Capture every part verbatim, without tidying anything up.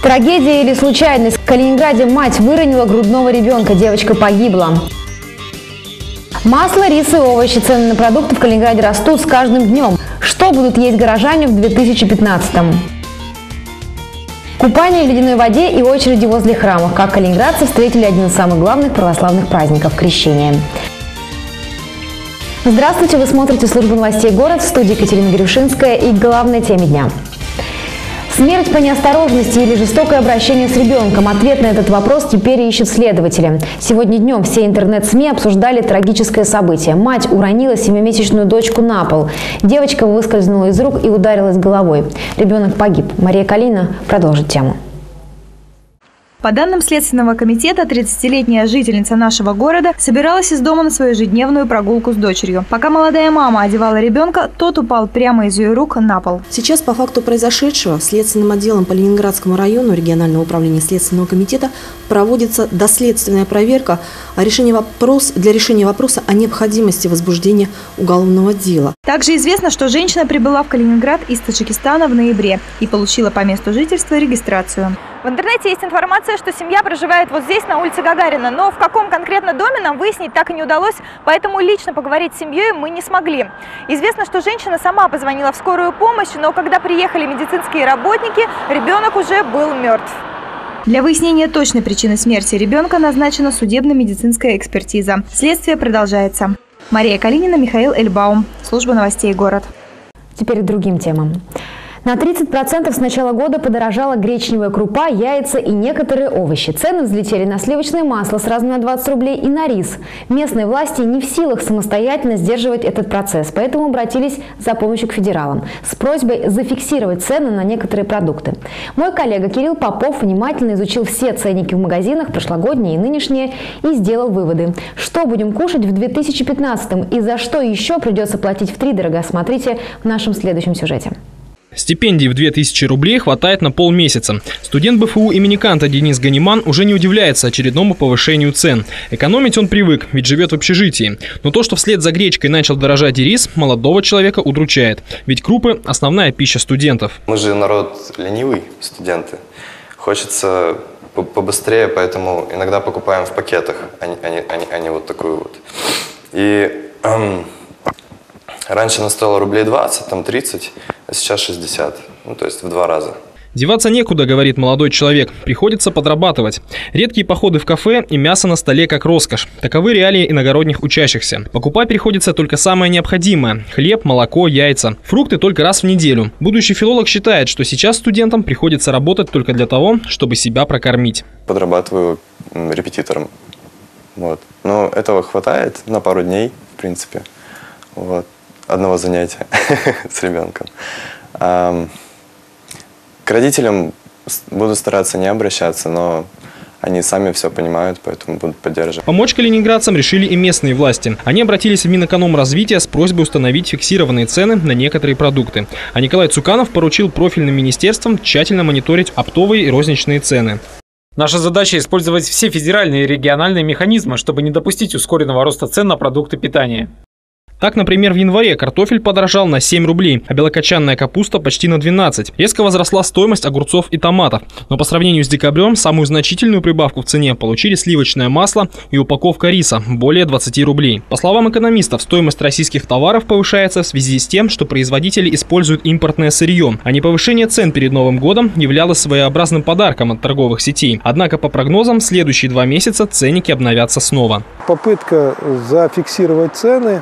Трагедия или случайность? В Калининграде мать выронила грудного ребенка, девочка погибла. Масло, рис и овощи. Цены на продукты в Калининграде растут с каждым днем. Что будут есть горожане в две тысячи пятнадцатом? Купание в ледяной воде и очереди возле храмов. Как калининградцы встретили один из самых главных православных праздников – Крещение. Здравствуйте! Вы смотрите службу новостей «Город», в студии Екатерина Грюшинская, и к главной теме дня. Смерть по неосторожности или жестокое обращение с ребенком? Ответ на этот вопрос теперь ищут следователи. Сегодня днем все интернет-СМИ обсуждали трагическое событие. Мать уронила семимесячную дочку на пол. Девочка выскользнула из рук и ударилась головой. Ребенок погиб. Мария Калина продолжит тему. По данным Следственного комитета, тридцатилетняя жительница нашего города собиралась из дома на свою ежедневную прогулку с дочерью. Пока молодая мама одевала ребенка, тот упал прямо из ее рук на пол. Сейчас по факту произошедшего Следственным отделом по Ленинградскому району Регионального управления Следственного комитета проводится доследственная проверка о решении вопрос, для решения вопроса о необходимости возбуждения уголовного дела. Также известно, что женщина прибыла в Калининград из Таджикистана в ноябре и получила по месту жительства регистрацию. В интернете есть информация, что семья проживает вот здесь, на улице Гагарина, но в каком конкретно доме нам выяснить так и не удалось, поэтому лично поговорить с семьей мы не смогли. Известно, что женщина сама позвонила в скорую помощь, но когда приехали медицинские работники, ребенок уже был мертв. Для выяснения точной причины смерти ребенка назначена судебно-медицинская экспертиза. Следствие продолжается. Мария Калинина, Михаил Эльбаум. Служба новостей «Город». Теперь к другим темам. На тридцать процентов с начала года подорожала гречневая крупа, яйца и некоторые овощи. Цены взлетели на сливочное масло сразу на двадцать рублей и на рис. Местные власти не в силах самостоятельно сдерживать этот процесс, поэтому обратились за помощью к федералам с просьбой зафиксировать цены на некоторые продукты. Мой коллега Кирилл Попов внимательно изучил все ценники в магазинах, прошлогодние и нынешние, и сделал выводы. Что будем кушать в две тысячи пятнадцатом и за что еще придется платить втридорога, смотрите в нашем следующем сюжете. Стипендий в две тысячи рублей хватает на полмесяца. Студент БФУ имени Канта Денис Ганиман уже не удивляется очередному повышению цен. Экономить он привык, ведь живет в общежитии. Но то, что вслед за гречкой начал дорожать и рис, молодого человека удручает. Ведь крупы – основная пища студентов. Мы же народ ленивый, студенты. Хочется побыстрее, поэтому иногда покупаем в пакетах, а не, а не, а не, а не вот такую вот. И эм, раньше она стоила рублей двадцать, там тридцать, а сейчас шестьдесят, ну то есть в два раза. Деваться некуда, говорит молодой человек, приходится подрабатывать. Редкие походы в кафе и мясо на столе как роскошь. Таковы реалии иногородних учащихся. Покупать приходится только самое необходимое – хлеб, молоко, яйца. Фрукты только раз в неделю. Будущий филолог считает, что сейчас студентам приходится работать только для того, чтобы себя прокормить. Подрабатываю репетитором. Вот. Но этого хватает на пару дней, в принципе, вот. Одного занятия с ребенком. К родителям буду стараться не обращаться, но они сами все понимают, поэтому будут поддерживать. Помочь калининградцам решили и местные власти. Они обратились в Минэкономразвития с просьбой установить фиксированные цены на некоторые продукты. А Николай Цуканов поручил профильным министерствам тщательно мониторить оптовые и розничные цены. Наша задача – использовать все федеральные и региональные механизмы, чтобы не допустить ускоренного роста цен на продукты питания. Так, например, в январе картофель подорожал на семь рублей, а белокочанная капуста почти на двенадцать. Резко возросла стоимость огурцов и томатов. Но по сравнению с декабрем самую значительную прибавку в цене получили сливочное масло и упаковка риса – более двадцати рублей. По словам экономистов, стоимость российских товаров повышается в связи с тем, что производители используют импортное сырье, а не повышение цен перед Новым годом являлось своеобразным подарком от торговых сетей. Однако, по прогнозам, следующие два месяца ценники обновятся снова. Попытка зафиксировать цены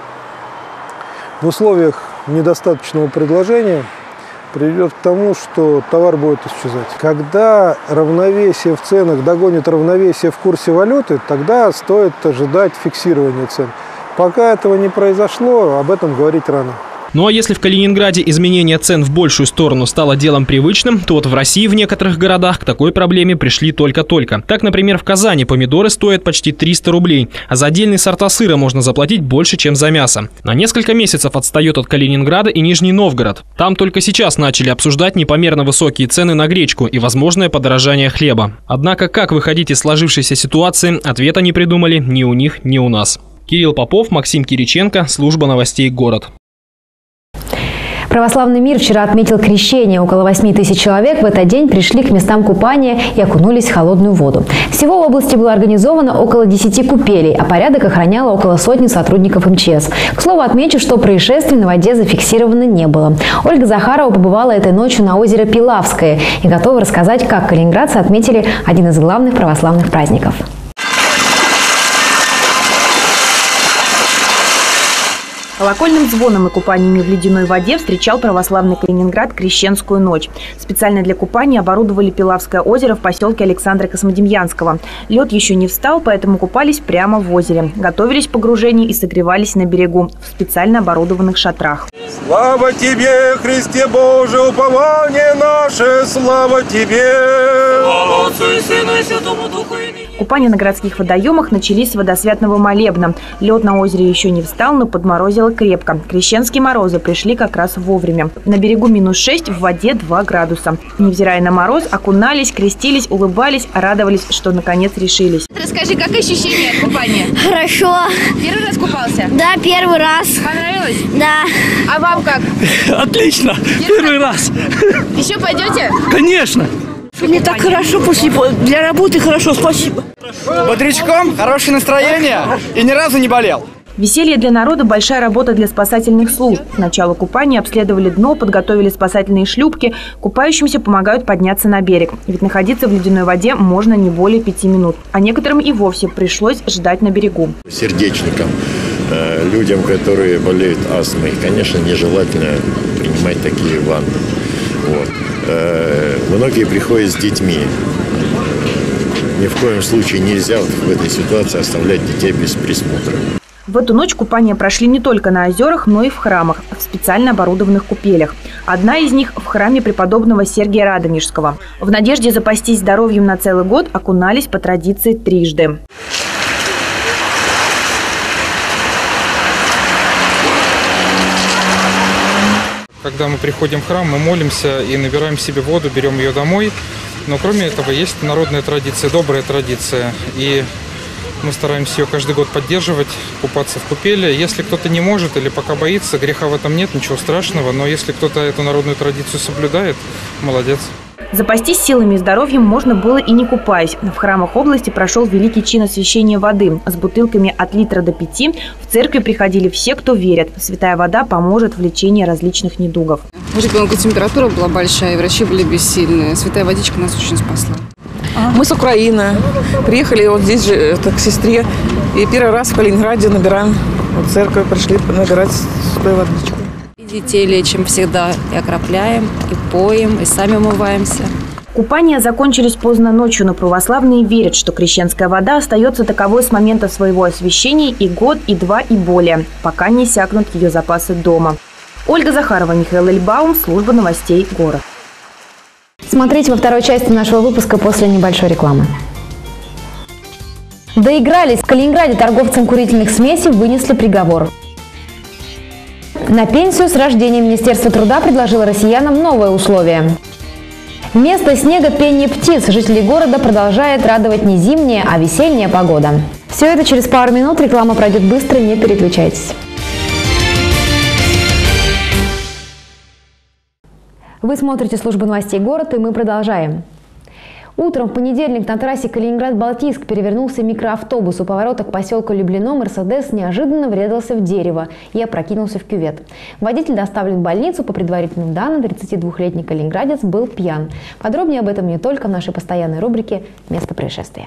в условиях недостаточного предложения приведет к тому, что товар будет исчезать. Когда равновесие в ценах догонит равновесие в курсе валюты, тогда стоит ожидать фиксирования цен. Пока этого не произошло, об этом говорить рано. Ну а если в Калининграде изменение цен в большую сторону стало делом привычным, то вот в России в некоторых городах к такой проблеме пришли только-только. Так, например, в Казани помидоры стоят почти триста рублей, а за отдельные сорта сыра можно заплатить больше, чем за мясо. На несколько месяцев отстает от Калининграда и Нижний Новгород. Там только сейчас начали обсуждать непомерно высокие цены на гречку и возможное подорожание хлеба. Однако, как выходить из сложившейся ситуации, ответа не придумали ни у них, ни у нас. Кирилл Попов, Максим Кириченко, служба новостей «Город». Православный мир вчера отметил крещение. Около восьми тысяч человек в этот день пришли к местам купания и окунулись в холодную воду. Всего в области было организовано около десяти купелей, а порядок охраняло около сотни сотрудников эм че эс. К слову, отмечу, что происшествий на воде зафиксировано не было. Ольга Захарова побывала этой ночью на озере Пилавское и готова рассказать, как калининградцы отметили один из главных православных праздников. Колокольным звоном и купаниями в ледяной воде встречал православный Калининград Крещенскую ночь. Специально для купания оборудовали Пилавское озеро в поселке Александра Космодемьянского. Лед еще не встал, поэтому купались прямо в озере. Готовились к погружению и согревались на берегу в специально оборудованных шатрах. Слава Тебе, Христе Божий, упование наше, слава Тебе! Слава Отцу и Сыну и Святому Духу. Купания на городских водоемах начались с водосвятного молебна. Лед на озере еще не встал, но подморозило крепко. Крещенские морозы пришли как раз вовремя. На берегу минус шесть, в воде два градуса. Невзирая на мороз, окунались, крестились, улыбались, радовались, что наконец решились. Расскажи, как ощущения от купания? Хорошо. Первый раз купался? Да, первый раз. Понравилось? Да. А вам как? Отлично. Первый раз. Еще пойдете? Конечно. Мне так хорошо после для работы хорошо, спасибо. Бодрячком, хорошее настроение и ни разу не болел. Веселье для народа – большая работа для спасательных служб. К началу купания обследовали дно, подготовили спасательные шлюпки. Купающимся помогают подняться на берег. Ведь находиться в ледяной воде можно не более пяти минут. А некоторым и вовсе пришлось ждать на берегу. Сердечникам, людям, которые болеют астмой, конечно, нежелательно принимать такие ванны. Вот. Многие приходят с детьми. Ни в коем случае нельзя вот в этой ситуации оставлять детей без присмотра. В эту ночь купания прошли не только на озерах, но и в храмах, в специально оборудованных купелях. Одна из них в храме преподобного Сергия Радонежского. В надежде запастись здоровьем на целый год окунались по традиции трижды. Когда мы приходим в храм, мы молимся и набираем себе воду, берем ее домой. Но кроме этого есть народная традиция, добрая традиция. И мы стараемся ее каждый год поддерживать, купаться в купели. Если кто-то не может или пока боится, греха в этом нет, ничего страшного. Но если кто-то эту народную традицию соблюдает, молодец. Запастись силами и здоровьем можно было и не купаясь. В храмах области прошел великий чин освящения воды. С бутылками от литра до пяти в церкви приходили все, кто верит. Святая вода поможет в лечении различных недугов. У ребенка температура была большая, и врачи были бессильны. Святая водичка нас очень спасла. Мы с Украины. Приехали вот здесь же это, к сестре. И первый раз в Калининграде набираем. Вот в церковь пришли набирать святую водичку. Детей лечим всегда, и окропляем, и поем, и сами умываемся. Купания закончились поздно ночью, но православные верят, что крещенская вода остается таковой с момента своего освящения и год, и два, и более, пока не иссякнут ее запасы дома. Ольга Захарова, Михаил Эльбаум, служба новостей «Город». Смотрите во второй части нашего выпуска после небольшой рекламы. Доигрались. В Калининграде торговцам курительных смесей вынесли приговор. На пенсию с рождения Министерство труда предложило россиянам новое условие. Вместо снега пение птиц жителей города продолжает радовать не зимняя, а весенняя погода. Все это через пару минут. Реклама пройдет быстро, не переключайтесь. Вы смотрите службу новостей «Город», и мы продолжаем. Утром в понедельник на трассе Калининград-Балтийск перевернулся микроавтобус. У поворота к поселку Люблино «Мерседес» неожиданно врезался в дерево и опрокинулся в кювет. Водитель доставлен в больницу. По предварительным данным, тридцатидвухлетний калининградец был пьян. Подробнее об этом не только в нашей постоянной рубрике «Место происшествия».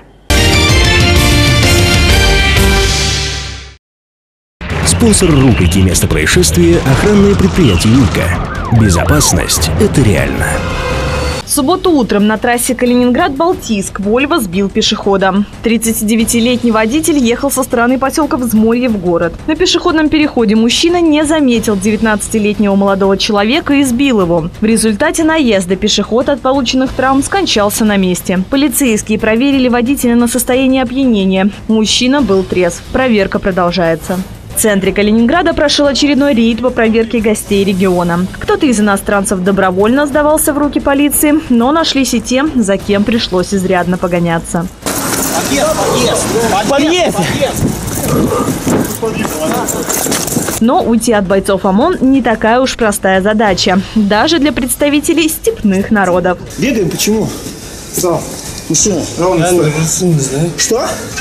Спонсор рубрики «Место происшествия» – охранное предприятие «Ника». Безопасность – это реально. В субботу утром на трассе Калининград-Балтийск Вольво сбил пешехода. тридцатидевятилетний водитель ехал со стороны поселка Взморье в город. На пешеходном переходе мужчина не заметил девятнадцатилетнего молодого человека и сбил его. В результате наезда пешеход от полученных травм скончался на месте. Полицейские проверили водителя на состояние опьянения. Мужчина был трезв. Проверка продолжается. В центре Калининграда прошел очередной рейд по проверке гостей региона. Кто-то из иностранцев добровольно сдавался в руки полиции, но нашлись и те, за кем пришлось изрядно погоняться. Подъезд! Подъезд! Подъезд! Но уйти от бойцов ОМОН не такая уж простая задача, даже для представителей степных народов. Бегаем почему? Что? Мужчина, что?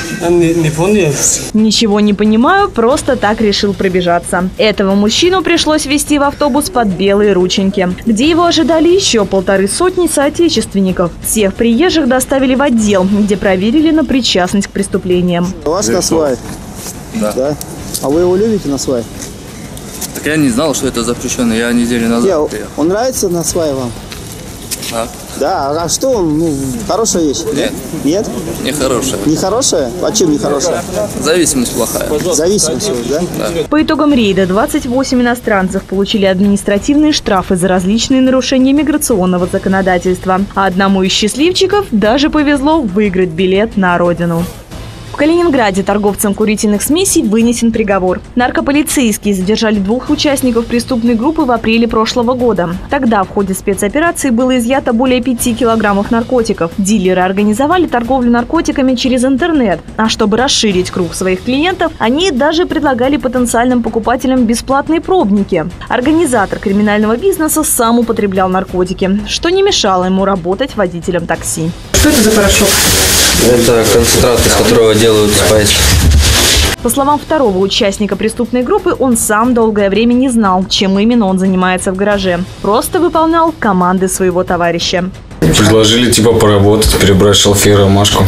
Ничего не понимаю, просто так решил пробежаться. Этого мужчину пришлось везти в автобус под белые рученьки, где его ожидали еще полторы сотни соотечественников. Всех приезжих доставили в отдел, где проверили на причастность к преступлениям. У вас на свай? Да. Да. А вы его любите на свай? Так я не знал, что это запрещено. Я неделю назад Я, приехал. Он нравится на свай вам? А? Да, а что он? Ну, хорошая вещь? Нет. Нет? Нехорошая. Нехорошая? А чем нехорошая? Зависимость плохая. Зависимость, да? Да. По итогам рейда двадцать восемь иностранцев получили административные штрафы за различные нарушения миграционного законодательства. А одному из счастливчиков даже повезло выиграть билет на родину. В Калининграде торговцам курительных смесей вынесен приговор. Наркополицейские задержали двух участников преступной группы в апреле прошлого года. Тогда в ходе спецоперации было изъято более пяти килограммов наркотиков. Дилеры организовали торговлю наркотиками через интернет. А чтобы расширить круг своих клиентов, они даже предлагали потенциальным покупателям бесплатные пробники. Организатор криминального бизнеса сам употреблял наркотики, что не мешало ему работать водителем такси. Что это за порошок? Это концентрат, из которого делают спайс. По словам второго участника преступной группы, он сам долгое время не знал, чем именно он занимается в гараже. Просто выполнял команды своего товарища. Предложили типа поработать, перебрать шалфей, ромашку.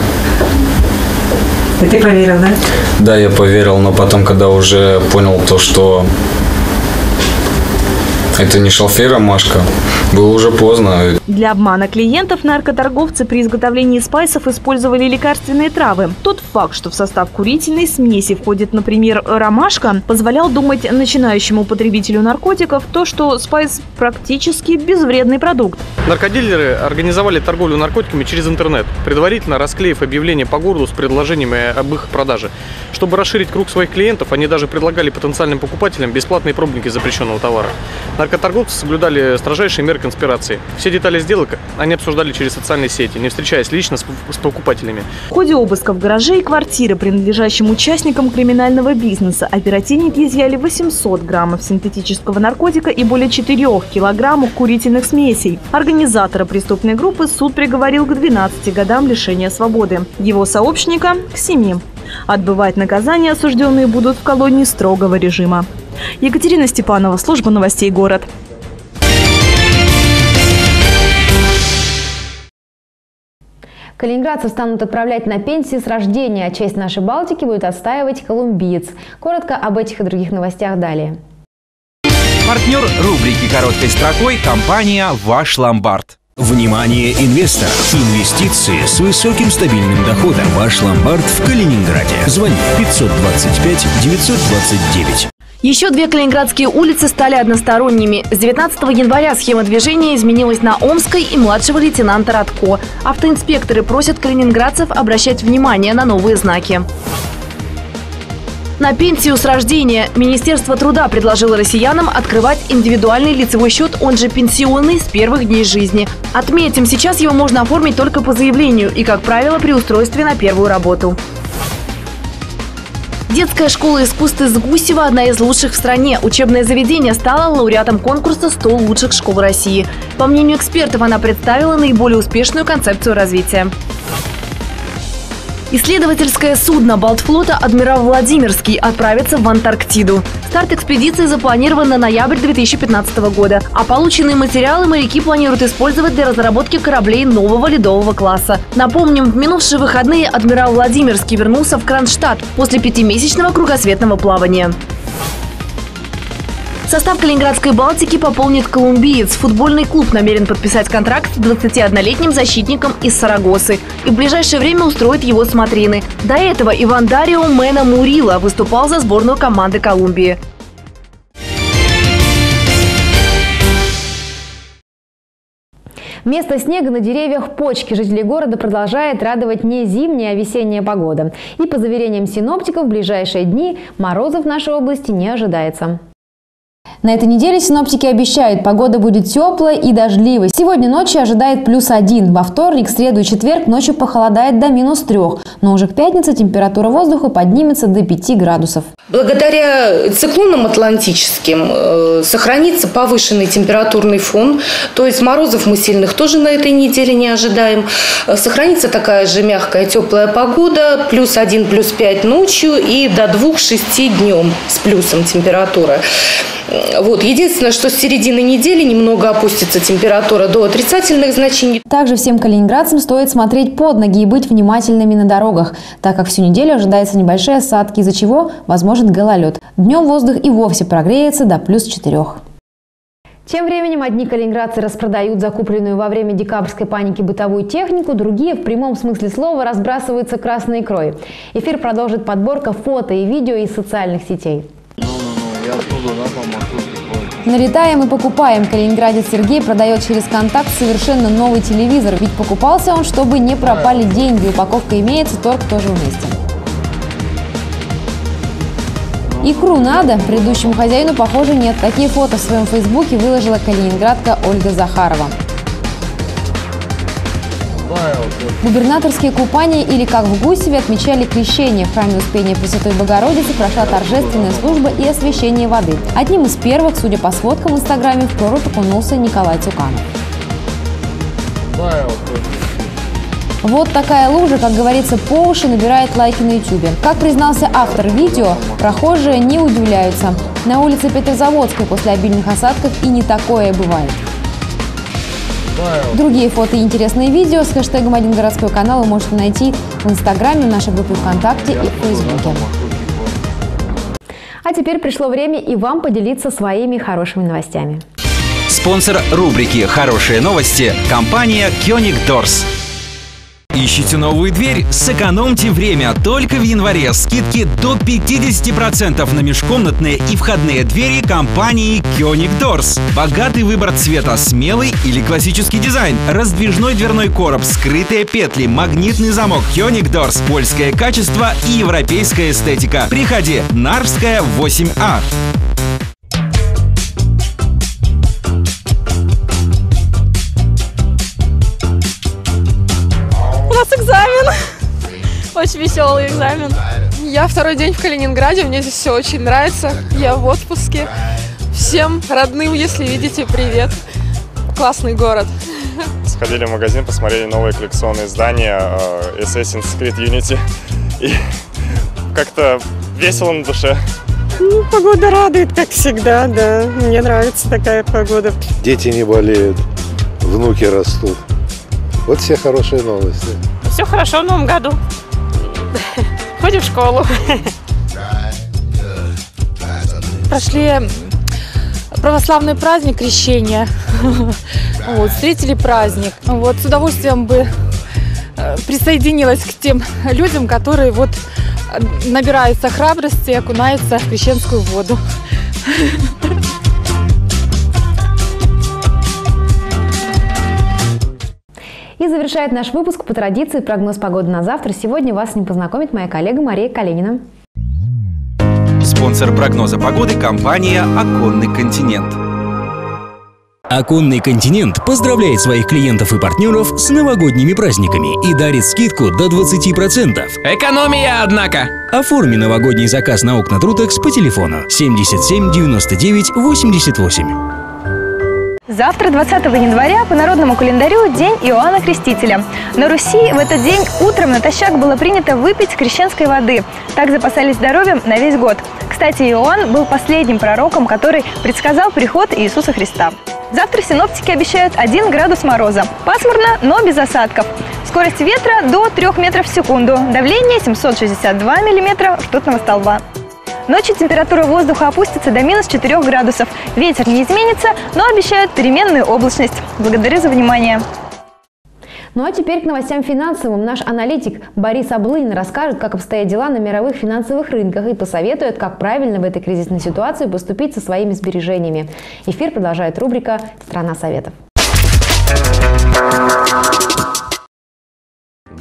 И ты поверил, да? Да, я поверил, но потом, когда уже понял то, что это не шалфей, ромашка, было уже поздно. Для обмана клиентов наркоторговцы при изготовлении спайсов использовали лекарственные травы. Тот факт, что в состав курительной смеси входит, например, ромашка, позволял думать начинающему потребителю наркотиков то, что спайс практически безвредный продукт. Наркодилеры организовали торговлю наркотиками через интернет, предварительно расклеив объявления по городу с предложениями об их продаже. Чтобы расширить круг своих клиентов, они даже предлагали потенциальным покупателям бесплатные пробники запрещенного товара. Наркоторговцы соблюдали строжайшие меры конспирации. Все детали сделок они обсуждали через социальные сети, не встречаясь лично с, с покупателями. В ходе обысков гаражей и квартиры, принадлежащим участникам криминального бизнеса, оперативники изъяли восемьсот граммов синтетического наркотика и более четырёх килограммов курительных смесей. Организатора преступной группы суд приговорил к двенадцати годам лишения свободы. Его сообщника – к семи. Отбывать наказание осужденные будут в колонии строгого режима. Екатерина Степанова, служба новостей «Город». Калининградцев станут отправлять на пенсии с рождения, а честь нашей Балтики будет отстаивать колумбиец. Коротко об этих и других новостях далее. Партнер рубрики «Короткой строкой» – компания «Ваш ломбард». Внимание инвесторов! Инвестиции с высоким стабильным доходом. Ваш ломбард в Калининграде. Звони пятьсот двадцать пять девятьсот двадцать девять. Еще две калининградские улицы стали односторонними. С девятнадцатого января схема движения изменилась на Омской и младшего лейтенанта Радко. Автоинспекторы просят калининградцев обращать внимание на новые знаки. На пенсию с рождения. Министерство труда предложило россиянам открывать индивидуальный лицевой счет, он же пенсионный, с первых дней жизни. Отметим, сейчас его можно оформить только по заявлению и, как правило, при устройстве на первую работу. Детская школа искусств из Гусева – одна из лучших в стране. Учебное заведение стало лауреатом конкурса «сто лучших школ России». По мнению экспертов, она представила наиболее успешную концепцию развития. Исследовательское судно Балтфлота «Адмирал Владимирский» отправится в Антарктиду. Старт экспедиции запланирован на ноябрь две тысячи пятнадцатого года, а полученные материалы моряки планируют использовать для разработки кораблей нового ледового класса. Напомним, в минувшие выходные «Адмирал Владимирский» вернулся в Кронштадт после пятимесячного кругосветного плавания. Состав Калининградской «Балтики» пополнит колумбиец. Футбольный клуб намерен подписать контракт с двадцатиоднолетним защитником из Сарагосы и в ближайшее время устроит его смотрины. До этого Иван Дарио Мэна Мурила выступал за сборную команды Колумбии. Вместо снега на деревьях почки. Жителей города продолжает радовать не зимняя, а весенняя погода. И по заверениям синоптиков, в ближайшие дни морозов в нашей области не ожидается. На этой неделе синоптики обещают, погода будет теплая и дождливой. Сегодня ночью ожидает плюс один. Во вторник, среду и четверг ночью похолодает до минус трех. Но уже к пятнице температура воздуха поднимется до пяти градусов. Благодаря циклонам атлантическим э, сохранится повышенный температурный фон. То есть морозов мы сильных тоже на этой неделе не ожидаем. Сохранится такая же мягкая теплая погода. Плюс один, плюс пять ночью и до двух-шести днем с плюсом температура. Вот. Единственное, что с середины недели немного опустится температура до отрицательных значений. Также всем калининградцам стоит смотреть под ноги и быть внимательными на дорогах, так как всю неделю ожидаются небольшие осадки, из-за чего возможен гололед. Днем воздух и вовсе прогреется до плюс четырех. Тем временем одни калининградцы распродают закупленную во время декабрьской паники бытовую технику, другие в прямом смысле слова разбрасываются красной икрой. Эфир продолжит подборка фото и видео из социальных сетей. Налетаем и покупаем. Калининградец Сергей продает через контакт совершенно новый телевизор. Ведь покупался он, чтобы не пропали деньги. Упаковка имеется, торг тоже вместе. Икру надо? Предыдущему хозяину, похоже, нет. Такие фото в своем фейсбуке выложила калининградка Ольга Захарова. Губернаторские купания, или как в Гусеве, отмечали крещение. В храме Успения Пресвятой Богородицы прошла торжественная служба и освящение воды. Одним из первых, судя по сводкам в Инстаграме, в прорубь окунулся Николай Цуканов. Вот такая лужа, как говорится, по уши набирает лайки на ютубе. Как признался автор видео, прохожие не удивляются. На улице Петрозаводской после обильных осадков и не такое бывает. Другие фото и интересные видео с хэштегом «Один городской канал» вы можете найти в Инстаграме, в нашей группе ВКонтакте и в Фейсбуке. А теперь пришло время и вам поделиться своими хорошими новостями. Спонсор рубрики «Хорошие новости» – компания Koenig Doors. Ищите новую дверь? Сэкономьте время. Только в январе скидки до пятидесяти процентов на межкомнатные и входные двери компании Koenig Doors. Богатый выбор цвета, смелый или классический дизайн, раздвижной дверной короб, скрытые петли, магнитный замок. Koenig Doors. Польское качество и европейская эстетика. Приходи. Нарвская, восемь А. Экзамен. Очень веселый экзамен. Я второй день в Калининграде, мне здесь все очень нравится. Я в отпуске. Всем родным, если видите, привет. Классный город. Сходили в магазин, посмотрели новые коллекционные издания Assassin's Creed Unity. И как-то весело на душе. Ну, погода радует, как всегда, да. Мне нравится такая погода. Дети не болеют, внуки растут. Вот все хорошие новости. Все хорошо в новом году. Ходим в школу. Прошли православный праздник крещения. Вот, встретили праздник. Вот, с удовольствием бы присоединилась к тем людям, которые вот набираются храбрости и окунаются в крещенскую воду. И завершает наш выпуск по традиции прогноз погоды на завтра. Сегодня вас с ним познакомит моя коллега Мария Калинина. Спонсор прогноза погоды – компания «Оконный континент». «Оконный континент» поздравляет своих клиентов и партнеров с новогодними праздниками и дарит скидку до двадцати процентов. Экономия, однако! Оформи новогодний заказ на окна Трутекс по телефону семьдесят семь девяносто девять восемьдесят восемь. Завтра, двадцатого января, по народному календарю День Иоанна Крестителя. На Руси в этот день утром натощак было принято выпить крещенской воды. Так запасались здоровьем на весь год. Кстати, Иоанн был последним пророком, который предсказал приход Иисуса Христа. Завтра синоптики обещают один градус мороза. Пасмурно, но без осадков. Скорость ветра до трёх метров в секунду. Давление семьсот шестьдесят два миллиметра ртутного столба. Ночью температура воздуха опустится до минус четырёх градусов. Ветер не изменится, но обещают переменную облачность. Благодарю за внимание. Ну а теперь к новостям финансовым. Наш аналитик Борис Облынин расскажет, как обстоят дела на мировых финансовых рынках и посоветует, как правильно в этой кризисной ситуации поступить со своими сбережениями. Эфир продолжает рубрика «Страна советов».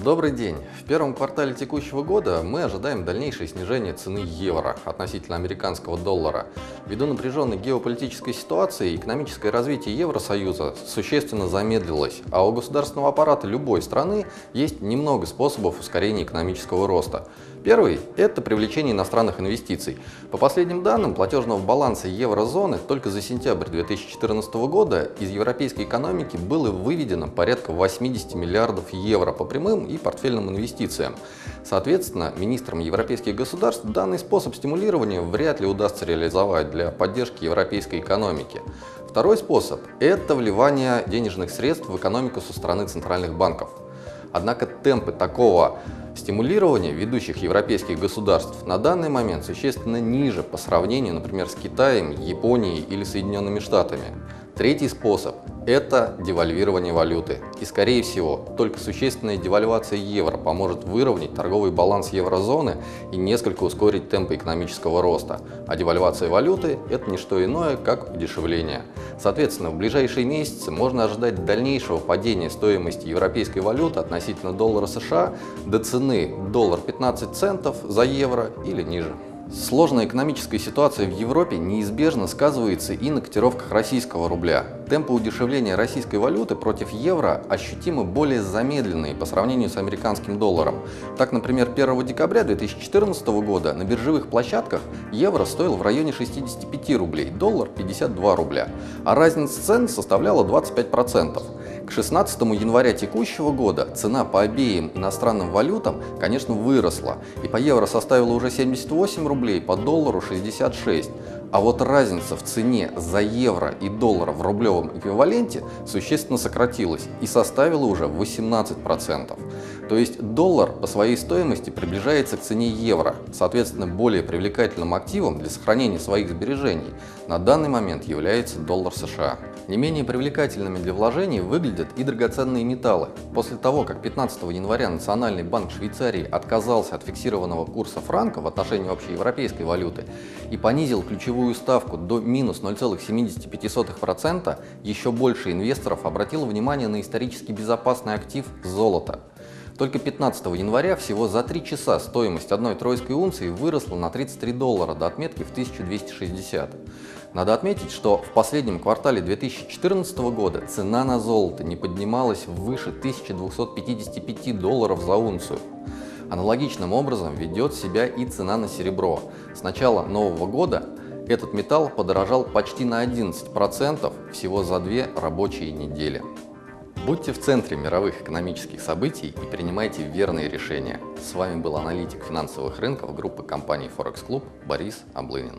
Добрый день. В первом квартале текущего года мы ожидаем дальнейшее снижение цены евро относительно американского доллара. Ввиду напряженной геополитической ситуации экономическое развитие Евросоюза существенно замедлилось, а у государственного аппарата любой страны есть немного способов ускорения экономического роста. Первый – это привлечение иностранных инвестиций. По последним данным платежного баланса еврозоны только за сентябрь две тысячи четырнадцатого года из европейской экономики было выведено порядка восьмидесяти миллиардов евро по прямым и портфельным инвестициям. Соответственно, министрам европейских государств данный способ стимулирования вряд ли удастся реализовать для поддержки европейской экономики. Второй способ – это вливание денежных средств в экономику со стороны центральных банков. Однако темпы такого стимулирования ведущих европейских государств на данный момент существенно ниже по сравнению, например, с Китаем, Японией или Соединенными Штатами. Третий способ – это девальвирование валюты. И, скорее всего, только существенная девальвация евро поможет выровнять торговый баланс еврозоны и несколько ускорить темпы экономического роста. А девальвация валюты – это не что иное, как удешевление. Соответственно, в ближайшие месяцы можно ожидать дальнейшего падения стоимости европейской валюты относительно доллара США до цены доллар пятнадцать центов за евро или ниже. Сложная экономическая ситуация в Европе неизбежно сказывается и на котировках российского рубля. Темпы удешевления российской валюты против евро ощутимо более замедленные по сравнению с американским долларом. Так, например, первого декабря две тысячи четырнадцатого года на биржевых площадках евро стоил в районе шестидесяти пяти рублей, доллар пятьдесят два рубля, а разница цен составляла двадцать пять процентов. К шестнадцатому января текущего года цена по обеим иностранным валютам, конечно, выросла, и по евро составила уже семьдесят восемь рублей, по доллару шестьдесят шесть. А вот разница в цене за евро и доллар в рублевом эквиваленте существенно сократилась и составила уже восемнадцать процентов. То есть доллар по своей стоимости приближается к цене евро, соответственно, более привлекательным активом для сохранения своих сбережений на данный момент является доллар США. Не менее привлекательными для вложений выглядят и драгоценные металлы. После того, как пятнадцатого января Национальный банк Швейцарии отказался от фиксированного курса франка в отношении общеевропейской валюты и понизил ключевую ставку до минус ноль целых семидесяти пяти сотых процента, еще больше инвесторов обратило внимание на исторически безопасный актив золото. Только пятнадцатого января всего за три часа стоимость одной тройской унции выросла на тридцать три доллара до отметки в тысячу двести шестьдесят. Надо отметить, что в последнем квартале две тысячи четырнадцатого года цена на золото не поднималась выше тысячи двухсот пятидесяти пяти долларов за унцию. Аналогичным образом ведет себя и цена на серебро. С начала нового года этот металл подорожал почти на одиннадцать процентов всего за две рабочие недели. Будьте в центре мировых экономических событий и принимайте верные решения. С вами был аналитик финансовых рынков группы компаний Форекс Клуб Борис Облынин.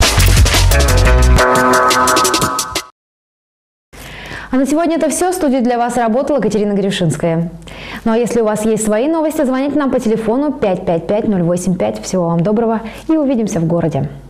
А на сегодня это все. В студии для вас работала Катерина Гришинская. Ну а если у вас есть свои новости, звоните нам по телефону пять пять пять ноль восемь пять. Всего вам доброго и увидимся в городе.